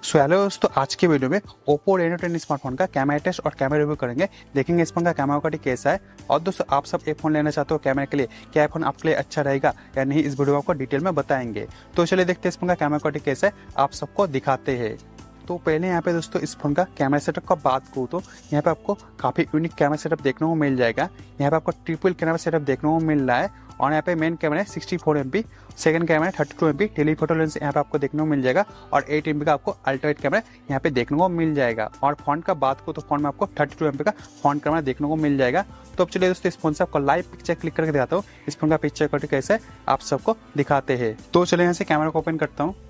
So hello दोस्तों, आज के वीडियो में Oppo Reno 10 स्मार्टफोन का कैमरा टेस्ट और कैमरा रिव्यू करेंगे। देखेंगे इस फोन का कैमरा क्वालिटी कैसा है। और दोस्तों, आप सब ये फोन लेना चाहते हो कैमरे के लिए, क्या फोन आपके लिए अच्छा रहेगा या नहीं, इस वीडियो में आपको डिटेल में बताएंगे। तो चलिए देखते हैं इस फोन का कैमरा क्वालिटी कैसा है, आप सबको दिखाते हैं। तो पहले यहाँ पे दोस्तों इस फोन का कैमरा सेटअप का बात करूँ तो यहाँ पे आपको काफी यूनिक कैमरा सेटअप देखने को मिल जाएगा। यहाँ पे आपको ट्रिपल कैमरा सेटअप देखने को मिल रहा है और यहाँ पे मेन कैमरा है 64 MP, सेकंड कैमरा है 32 MP, टेलीफोटो लेंस यहाँ पे आपको देखने को मिल जाएगा और 8 MP का आपको अल्ट्रा वाइड कैमरा यहाँ पे देखने को मिल जाएगा। और फॉन्ट का बात करूँ तो फॉन्ट में आपको 32 MP का फॉन्ट कैमरा देखने को मिल जाएगा। तो अब चलिए दोस्तों इस फोन से आपको लाइव पिक्चर क्लिक करके दिखाता हूँ इस फोन का पिक्चर क्वालिटी कैसे है, आप सबको दिखाते हैं। तो चलिए यहाँ से कैमरा को ओपन करता हूँ।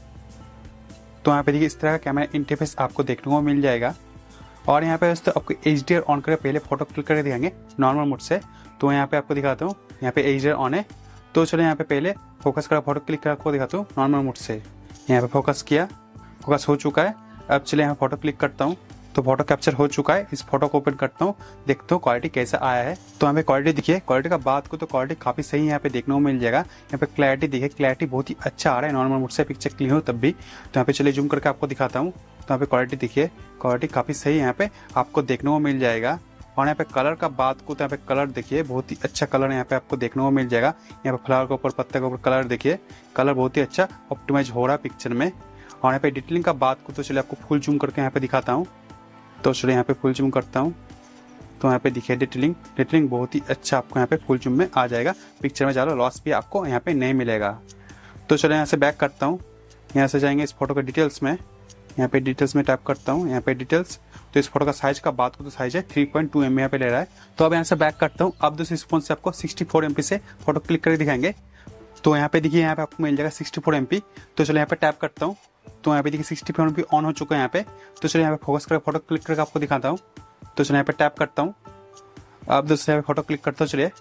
तो यहाँ पे देखिए इस तरह का कैमरा इंटरफेस आपको देखने को मिल जाएगा। और यहाँ पे दोस्तों आपको HDR ऑन करके पहले फोटो क्लिक करके दिखाएंगे नॉर्मल मोड से। तो यहाँ पे आपको दिखाता हूँ, यहाँ पे HDR ऑन है। तो चलो यहाँ पे पहले फोकस करा फोटो क्लिक कर आपको दिखाता हूँ नॉर्मल मोड से। यहाँ पे फोकस किया, फोकस हो चुका है। अब चलिए यहाँ फोटो क्लिक करता हूँ तो फोटो कैप्चर हो चुका है। इस फोटो को ओपन करता हूँ, देखता हूँ क्वालिटी कैसा आया है। तो यहाँ पे क्वालिटी दिखिए, क्वालिटी का बात को तो क्वालिटी काफी सही यहाँ पे देखने को मिल जाएगा। यहाँ पे क्लैरिटी देखिए, क्लैरिटी बहुत ही अच्छा आ रहा है नॉर्मल मोड से पिक्चर क्लियर हो तब भी। तो यहाँ पे चलिए जूम करके आपको दिखाता हूँ। तो यहाँ पे क्वालिटी दिखिए, क्वालिटी काफी सही यहाँ पे आपको देखने को मिल जाएगा। और यहाँ पे कलर का बात को तो यहाँ पे कलर देखिए, बहुत ही अच्छा कलर यहाँ पे आपको देखने को मिल जाएगा। यहाँ पे फ्लावर के ऊपर, पत्ते के ऊपर कलर देखिए, कलर बहुत ही अच्छा ऑप्टिमाइज हो रहा है पिक्चर में। और यहाँ पे डिटेलिंग का बात को तो चलिए आपको फुल जूम करके यहाँ पे दिखाता हूँ। तो चलिए यहाँ पे फुल जूम करता हूँ। तो यहाँ पे देखिए डिटेलिंग बहुत ही अच्छा आपको यहाँ पे फुल जूम में आ जाएगा। पिक्चर में ज़्यादा लॉस भी आपको यहाँ पे नहीं मिलेगा। तो चलिए यहाँ से बैक करता हूँ। यहाँ से जाएंगे इस फोटो के डिटेल्स में। यहाँ पे डिटेल्स में टैप करता हूँ, यहाँ पे डिटेल्स। तो इस फोटो का साइज का बात को तो साइज है 3.2 MB यहाँ पे ले रहा है। तो अब यहाँ से बैक करता हूँ। अब दोस्तों इस फोन से आपको 64 MP से फोटो क्लिक करके दिखाएंगे। तो यहाँ पे देखिए, यहाँ पे आपको मिल जाएगा 64 MP। तो चलो यहाँ पे टैप करता हूँ। तो यहाँ पे देखिए 64 MP ऑन हो चुका है यहाँ पे। तो चलिए यहाँ पे फोकस करके फोटो क्लिक करके आपको दिखाता हूँ। तो चलिए यहाँ पे टैप करता हूँ। अब दोस्तों यहाँ पे फोटो क्लिक करता हूँ। चलिए,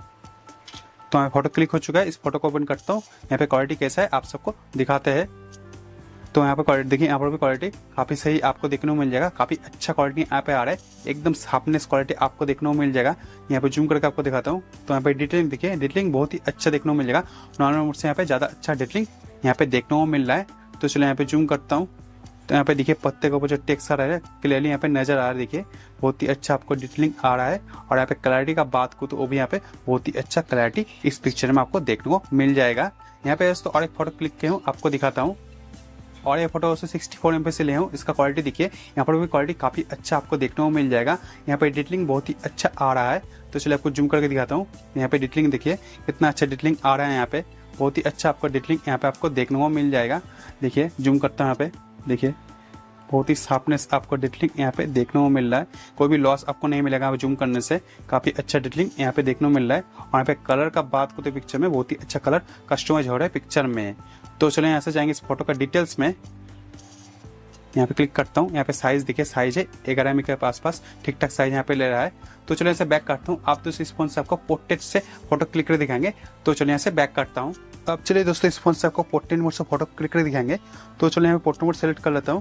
तो यहाँ फोटो क्लिक हो चुका है। इस फोटो को ओपन करता हूँ। यहाँ पे क्वालिटी कैसा है आप सबको दिखाते हैं। तो यहाँ पे क्वालिटी देखिए, यहाँ पर भी क्वालिटी काफी सही आपको देखने को मिल जाएगा। काफी अच्छा क्वालिटी यहाँ पे आ रहा है, एकदम शार्पनेस क्वालिटी आपको देखने को मिल जाएगा। यहाँ पे जूम करके आपको दिखाता हूँ। तो यहाँ पे डिटेलिंग देखिए, डिटेलिंग बहुत ही अच्छा देखने को मिल जाएगा। नॉर्मल मोड से यहाँ पे ज्यादा अच्छा डिटेलिंग यहाँ पे देखने को मिल रहा है। तो चलिए यहाँ पे जूम करता हूँ। तो यहाँ पे देखिए पत्ते के ऊपर जो टेक्स्ट आ रहा है क्लियरली यहाँ पे नजर आ रहा है। देखिए बहुत ही अच्छा आपको डिटेलिंग आ रहा है। और यहाँ पे क्लैरिटी का बात को तो वो भी यहाँ पे बहुत ही अच्छा क्लैरिटी इस पिक्चर में आपको देखने को मिल जाएगा। यहाँ पे दोस्तों और एक फोटो क्लिक किया हूँ, आपको दिखाता हूँ। और ये फोटो 64 MP से ले हूँ। इसका क्वालिटी देखिए, यहाँ पर भी क्वालिटी काफी अच्छा आपको देखने को मिल जाएगा। यहाँ पे डिटेलिंग बहुत ही अच्छा आ रहा है। तो चलिए आपको जूम करके दिखाता हूँ। यहाँ पे डिटेलिंग देखिए, कितना अच्छा डिटेलिंग आ रहा है। यहाँ पे बहुत ही अच्छा आपको डिटेलिंग यहाँ पे आपको देखने को मिल जाएगा। देखिए जूम करता हूँ, यहाँ पे देखिए बहुत ही शार्पनेस आपको डिटेलिंग यहाँ पे देखने को मिल रहा है। कोई भी लॉस आपको नहीं मिलेगा जूम करने से। काफी अच्छा डिटेलिंग यहाँ पे देखने को मिल रहा है। और यहाँ पे कलर का बात को तो पिक्चर में बहुत ही अच्छा कलर कस्टमाइज हो रहा है पिक्चर में। तो चलो यहाँ से जाएंगे इस फोटो का डिटेल्स में। यहाँ पे क्लिक करता हूँ। यहाँ पे साइज देखिए, साइज है 11 MB के आसपास, ठीक ठाक साइज यहाँ पे ले रहा है। तो चलो यहाँ से बैक करता हूँ। आप दोस्तों इस फोन से आपको पोर्ट्रेट से फोटो क्लिक कर दिखाएंगे। तो चलो यहाँ से बैक करता हूँ। अब चलिए दोस्तों इस फोन से आपको पोर्ट्रेट मोड से फोटो क्लिक कर दिखाएंगे। तो चलो यहाँ पे पोर्ट्रेट मोड सेलेक्ट कर लेता हूँ।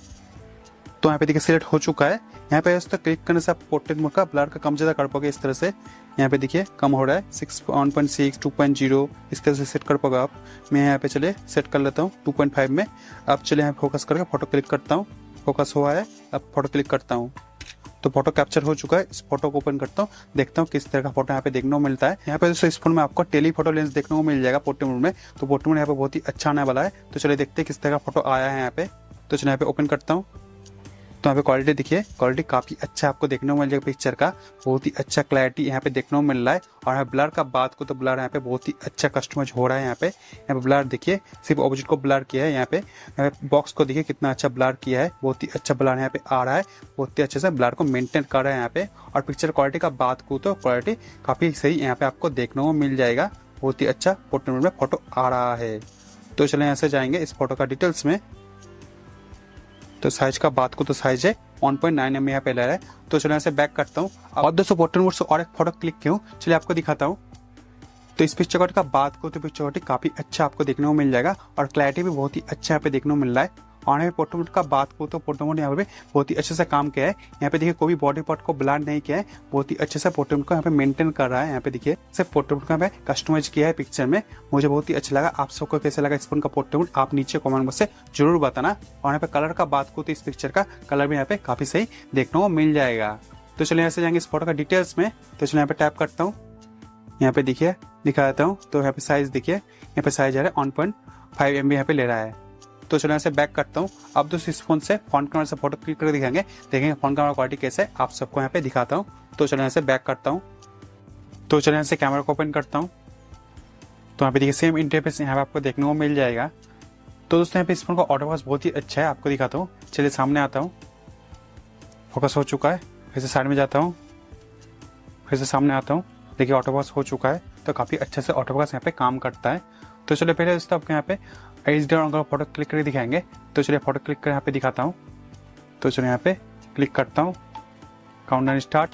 तो यहाँ पे देखिए सिलेक्ट हो चुका है। यहाँ पे दोस्तों क्लिक करने से आप पोर्ट्रेट मोड का ब्लर का कम ज़्यादा कर पाओगे। इस तरह से यहाँ पे देखिए कम हो रहा है, 1.6 2.0 इस तरह से सेट कर पाओगे आप। मैं यहाँ पे चले सेट कर लेता हूँ 2.5 में। अब चले यहाँ फोकस करके फोटो क्लिक करता हूँ। फोकस हुआ है, अब फोटो क्लिक करता हूँ। तो फोटो कैप्चर हो चुका है। इस फोटो को ओपन करता हूँ, देखता हूँ किस तरह का फोटो यहाँ पे देखने को मिलता है। यहाँ पे दोस्तों इस फोन में आपको टेलीफोटो लेंस देखने को मिल जाएगा पोर्ट्रेट मोड में। तो पोर्ट्रेट मोड यहाँ पे बहुत ही अच्छा आने वाला है। तो चलिए देखते हैं किस तरह का फोटो आया है यहाँ पे। तो चलिए यहाँ पे ओपन करता हूँ। तो यहाँ पे क्वालिटी देखिए, क्वालिटी काफी अच्छा आपको देखने को मिल जाएगा पिक्चर का। बहुत ही अच्छा क्लैरिटी यहाँ पे देखने को मिल रहा है। और यहाँ ब्लर का बात को तो ब्लर यहाँ पे बहुत ही अच्छा कस्टमाइज हो रहा है। यहाँ पे ब्लर देखिए, सिर्फ ऑब्जेक्ट को ब्लर किया है। यहाँ पे बॉक्स को देखिए कितना अच्छा ब्लर किया है। बहुत ही अच्छा ब्लर यहाँ पे आ रहा है। बहुत ही अच्छे से ब्लर को मेंटेन कर रहा है यहाँ पे। और पिक्चर क्वालिटी का बात को तो क्वालिटी काफी सही यहाँ पे आपको देखने को मिल जाएगा। बहुत ही अच्छा पोर्ट्रेट मोड में फोटो आ रहा है। तो चले यहाँ से जाएंगे इस फोटो का डिटेल्स में। तो साइज का बात को तो साइज है 1.9 MB यहाँ पे ले रहा है। तो चलो यहाँ से बैक करता हूँ। और दोस्तों पोर्ट्रेट मोड से और एक फोटो क्लिक किया हूँ, चलिए आपको दिखाता हूँ। तो इस पिक्चर का बात को तो पिक्चर काफी अच्छा आपको देखने को मिल जाएगा। और क्लैरिटी भी बहुत ही अच्छा यहाँ पे देखने को मिल रहा है। और यहाँ पे पोर्ट्रेट मोड का बात करूँ तो पोर्ट्रेट मोड यहाँ पे बहुत ही अच्छे से काम किया है। यहाँ पे देखिए कोई भी बॉडी पार्ट को ब्लर नहीं किया है, बहुत ही अच्छे से पोर्ट्रेट मोड को यहाँ पे मेंटेन कर रहा है। यहाँ पे देखिए सिर्फ पोर्ट्रेट मोड को यहाँ पे कस्टमाइज किया है पिक्चर में, मुझे बहुत ही अच्छा लगा। आप सबको कैसे लगा इस फोन का पोर्ट्रेट मोड आप नीचे कमेंट बॉक्स से जरूर बताना। और यहाँ पे कलर का बात करूँ तो इस पिक्चर का कलर भी यहाँ पे काफी सही देखने को मिल जाएगा। तो चलिए यहाँ से जाएंगे इस फोटो का डिटेल्स में। तो चलिए यहाँ पे टैप करता हूँ, यहाँ पे देखिए दिखा देता हूँ। तो यहाँ पे साइज देखिए, यहाँ पे साइज आ रहा है 1.5 MB यहाँ पे ले रहा है। तो चलो यहाँ से बैक करता हूँ। अब दोस्तों इस फोन से फ्रंट कैमरा से फोटो क्लिक करके दिखाएंगे, देखेंगे फ्रंट कैमरा क्वालिटी कैसे है, आप सबको यहाँ पे दिखाता हूँ। तो चलो यहाँ से बैक करता हूँ। तो चलो यहाँ से कैमरा को ओपन करता हूँ। तो यहाँ पे देखिए सेम इंटरफेस यहाँ पे आपको देखने को मिल जाएगा। तो दोस्तों यहाँ पे इस फोन का ऑटो फोकस बहुत ही अच्छा है, आपको दिखाता हूँ। चलिए सामने आता हूँ, फोकस हो चुका है। फिर से साइड में जाता हूँ, फिर से सामने आता हूँ, देखिए ऑटो फोकस हो चुका है। तो काफ़ी अच्छे से ऑटो फोकस यहाँ पे काम करता है। तो चलिए पहले दोस्तों आपको यहाँ पे HD का फोटो क्लिक करके दिखाएंगे। तो चलिए फोटो क्लिक कर यहाँ पे दिखाता हूँ। तो चलिए यहाँ पे क्लिक करता हूँ, काउंटडाउन स्टार्ट।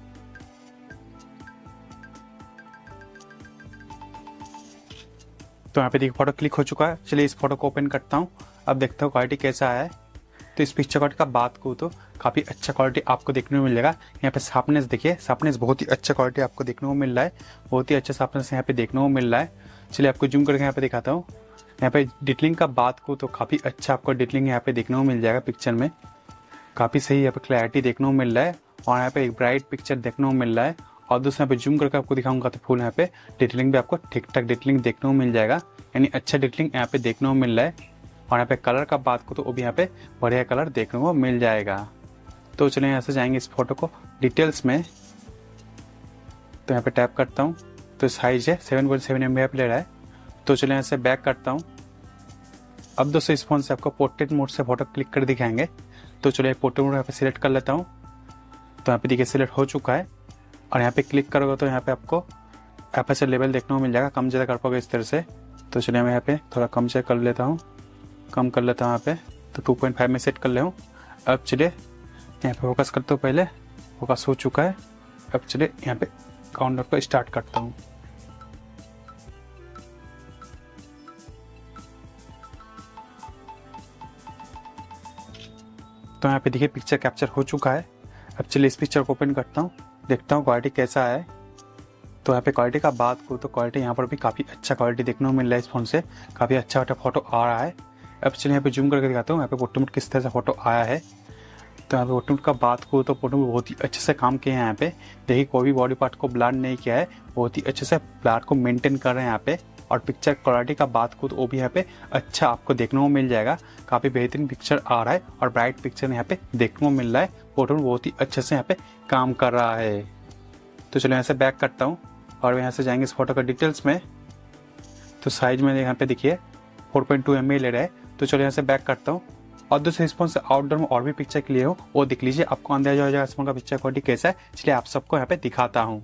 तो यहाँ पे देखिए फोटो क्लिक हो चुका है। चलिए इस फोटो को ओपन करता हूँ, अब देखता हूँ क्वालिटी कैसा आया है। तो इस पिक्चर क्वालिटी का बात करूँ तो काफ़ी अच्छा क्वालिटी आपको देखने को मिल जाएगा। यहाँ पे शार्पनेस देखिए, शार्पनेस बहुत ही अच्छा क्वालिटी आपको देखने को मिल रहा है, बहुत ही अच्छा शार्पनेस यहाँ पे देखने को मिल रहा है। चलिए आपको जूम करके यहाँ पे दिखाता हूँ। यहाँ पे डिटेलिंग का बात करूँ तो काफ़ी अच्छा आपको डिटेलिंग यहाँ पे देखने को मिल जाएगा। पिक्चर में काफ़ी सही यहाँ पे क्लैरिटी देखने को मिल रहा है और यहाँ पे एक ब्राइट पिक्चर देखने को मिल रहा है। और दोस्तों यहाँ पे जूम करके आपको दिखाऊंगा तो फुल यहाँ पे डिटेलिंग भी आपको ठीक ठाक डिटेलिंग देखने को मिल जाएगा, यानी अच्छा डिटेलिंग यहाँ पे देखने को मिल रहा है। और यहाँ पे कलर का बात करूँ तो वो भी यहाँ पे बढ़िया कलर देखने को मिल जाएगा। तो चलिए यहाँ से जाएंगे इस फोटो को डिटेल्स में। तो यहाँ पे टैप करता हूँ, तो साइज है 7.7 MB ले रहा है। तो चलिए यहाँ से बैक करता हूँ। अब दोस्तों इस फोन से आपको पोर्ट्रेट मोड से फोटो क्लिक कर दिखाएंगे। तो चलिए पोर्ट्रेट मोड यहाँ पे सिलेक्ट कर लेता हूँ। तो यहाँ पे देखिए सिलेक्ट हो चुका है और यहाँ पे क्लिक करोगे तो यहाँ पे आपको एपर्चर लेवल देखने को मिल जाएगा, कम ज़्यादा कर पाओगे इस तरह से। तो चलिए मैं यहाँ पे थोड़ा कम चेक कर लेता हूँ, कम कर लेता हूँ यहाँ पे। तो 2.5 में सेट कर ले हूँ। अब चलिए यहाँ पे फोकस करता हूँ, पहले फोकस हो चुका है। अब चलिए यहाँ पे काउंटर को स्टार्ट करता हूँ। तो यहाँ पे देखिए पिक्चर कैप्चर हो चुका है। अब चलिए इस पिक्चर को ओपन करता हूँ, देखता हूँ क्वालिटी कैसा है। तो यहाँ पे क्वालिटी का बात करूँ तो क्वालिटी यहाँ पर भी काफ़ी अच्छा क्वालिटी देखने को मिल रहा है। इस फोन से काफ़ी अच्छा फोटो आ रहा है। अब चलिए यहाँ पे जूम करके दिखाता हूँ यहाँ पे पोर्ट्रेट मोड किस तरह से फोटो आया है। तो यहाँ पे पोर्ट्रेट मोड का बात करूँ तो पोर्ट्रेट मोड बहुत ही अच्छे से काम किए हैं। यहाँ पे देखिए कोई भी बॉडी पार्ट को ब्लर नहीं किया है, बहुत ही अच्छे से ब्लर को मेंटेन कर रहे हैं यहाँ पे। और पिक्चर क्वालिटी का बात करूँ तो वो भी यहाँ पे अच्छा आपको देखने को मिल जाएगा, काफ़ी बेहतरीन पिक्चर आ रहा है और ब्राइट पिक्चर यहाँ पे देखने को मिल रहा है। पोर्ट्रेट मोड बहुत ही अच्छे से यहाँ पे काम कर रहा है। तो चलो यहाँ से बैक करता हूँ और यहाँ से जाएंगे इस फोटो का डिटेल्स में। तो साइज में यहाँ पे देखिए 4.2 MB ले रहा है। तो चलो यहाँ से बैक करता हूँ और दूसरे इस फोन से आउटडोर में और भी पिक्चर के लिए हो वो देख लीजिए, आपको अंदाजा हो जाएगा इस फोन का पिक्चर क्वालिटी कैसा है। चलिए आप सबको यहाँ पे दिखाता हूँ।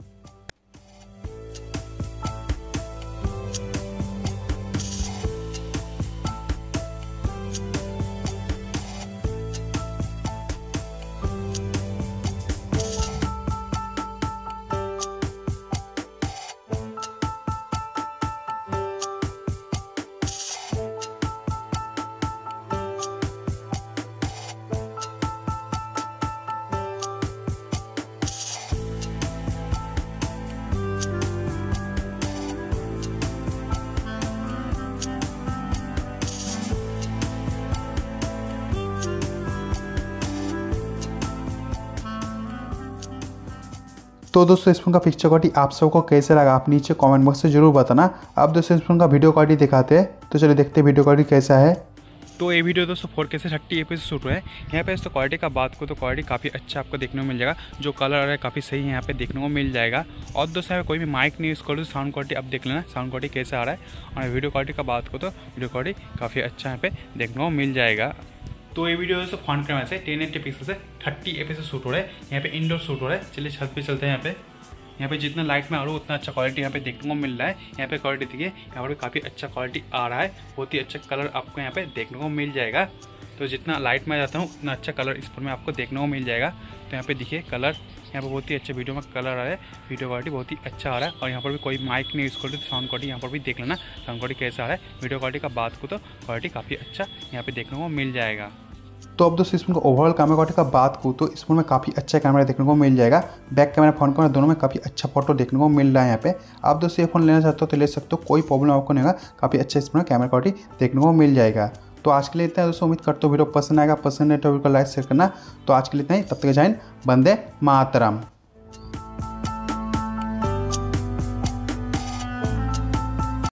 तो दोस्तों इस फोन का पिक्चर क्वालिटी आप सबको कैसे लगा आप नीचे कमेंट बॉक्स से जरूर बताना। अब दोस्तों इस फोन का वीडियो क्वालिटी दिखाते हैं। तो चलिए देखते हैं वीडियो क्वालिटी कैसा है। तो ये वीडियो दोस्तों 4K से 30 FPS शूट हुआ है। यहाँ पे दोस्तों क्वालिटी का बात करो तो क्वालिटी काफ़ी अच्छा आपको देखने को मिल जाएगा, जो कलर है काफ़ी सही यहाँ पे देखने को मिल जाएगा। और दोस्तों कोई भी माइक नहीं यूज़ करो तो साउंड क्वालिटी आप देख लेना साउंड क्वालिटी कैसे आ रहा है। और वीडियो क्वालिटी का बात करो तो वीडियो क्वालिटी काफ़ी अच्छा यहाँ पे देखने को मिल जाएगा। तो ये वीडियो दोस्तों फ्रंट कैमरा से 1080 पिक्सल से 30 FPS से शूट हो रहा है। यहाँ पे इंडोर शूट हो रहा है। चलिए छत पे चलते हैं। यहाँ पे जितना लाइट में आ रहा है उतना अच्छा क्वालिटी यहाँ पे देखने को मिल रहा है। यहाँ पे क्वालिटी देखिए, यहाँ पर काफ़ी अच्छा क्वालिटी आ रहा है, बहुत ही अच्छा कलर आपको यहाँ पे देखने को मिल जाएगा। तो जितना लाइट में जाता हूँ उतना अच्छा कलर इस फ़ोन में आपको देखने को मिल जाएगा। तो यहाँ पे देखिए कलर, यहाँ पर बहुत ही अच्छा वीडियो में कलर आ रहा है, वीडियो क्वालिटी बहुत ही अच्छा आ रहा है। और यहाँ पर भी कोई माइक नहीं यूज़ करते, तो साउंड क्वालिटी यहाँ पर भी देख लेना साउंड क्वालिटी कैसा आ रहा है। वीडियो क्वालिटी का बात को तो क्वालिटी काफ़ी अच्छा यहाँ पे देखने को मिल जाएगा। तो अब दोस्तों इस फोन का ओवरऑल कैमरा क्वालिटी का बात करूँ तो इस फोन में काफ़ी अच्छा कैमरा देखने को मिल जाएगा। बैक कैमरा फ्रंट कैमरा दोनों में काफ़ी अच्छा फोटो देखने को मिल रहा है। यहाँ पे आप दोस्तों ये फोन लेना चाहते हो तो ले सकते हो, कोई प्रॉब्लम आपको नहीं होगा। काफ़ी अच्छा इस फोन में कैमरा क्वालिटी देखने को मिल जाएगा। तो आज के लिए इतना है दोस्तों, उम्मीद करते हो वीडियो पसंद आएगा। पसंद है तो वीडियो को लाइक शेयर करना। तो आज के लिए इतना ही, तब तक जय हिंद, वंदे मातरम।